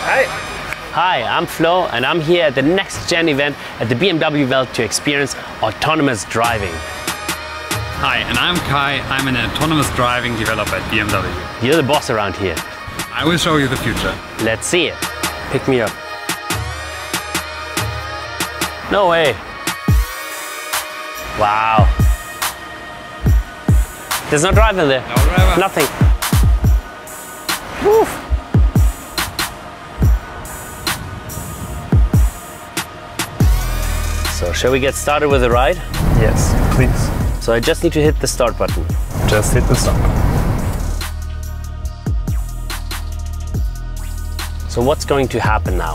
Hi. Hi, I'm Flo and I'm here at the Next Gen event at the BMW Welt to experience autonomous driving. Hi, and I'm Kai. I'm an autonomous driving developer at BMW. You're the boss around here. I will show you the future. Let's see it. Pick me up. No way. Wow. There's no driver there. No driver. Nothing. Woo. So shall we get started with the ride? Yes, please. So I just need to hit the start button. Just hit the stop. So what's going to happen now?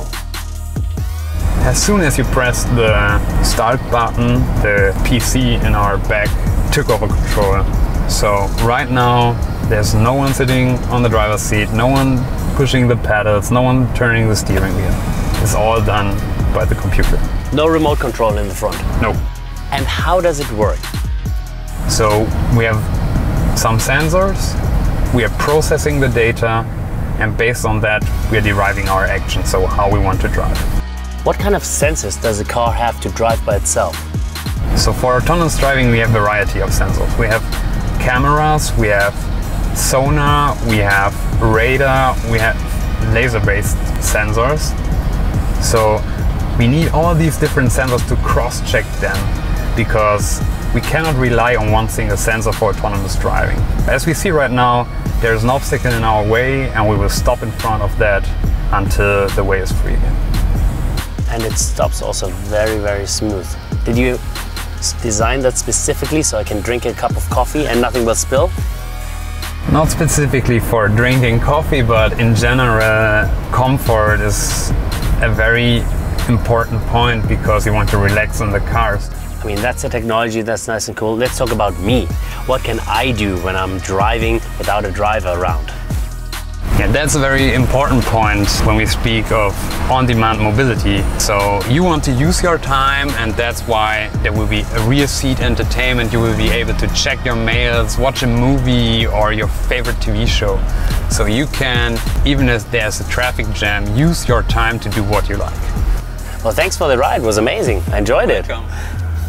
As soon as you press the start button, the PC in our back took over control. So right now, there's no one sitting on the driver's seat, no one pushing the pedals, no one turning the steering wheel. It's all done by the computer. No remote control in the front. No. And how does it work? So we have some sensors, we are processing the data, and based on that, we are deriving our action, so how we want to drive. What kind of sensors does a car have to drive by itself? So for autonomous driving, we have a variety of sensors. We have cameras, we have sonar, we have radar, we have laser-based sensors. So we need all these different sensors to cross-check them because we cannot rely on one single sensor for autonomous driving. As we see right now, there's an obstacle in our way and we will stop in front of that until the way is free again. And it stops also very, very smooth. Did you design that specifically so I can drink a cup of coffee and nothing will spill? Not specifically for drinking coffee, but in general, comfort is a very important point because you want to relax in the cars. I mean, that's a technology that's nice and cool. Let's talk about me. What can I do when I'm driving without a driver around? Yeah, that's a very important point when we speak of on-demand mobility. So you want to use your time, and that's why there will be a rear seat entertainment. You will be able to check your mails, watch a movie or your favorite TV show. So you can, even if there's a traffic jam, use your time to do what you like. Well, thanks for the ride. It was amazing. I enjoyed it.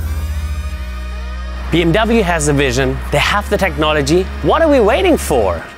BMW has the vision. They have the technology. What are we waiting for?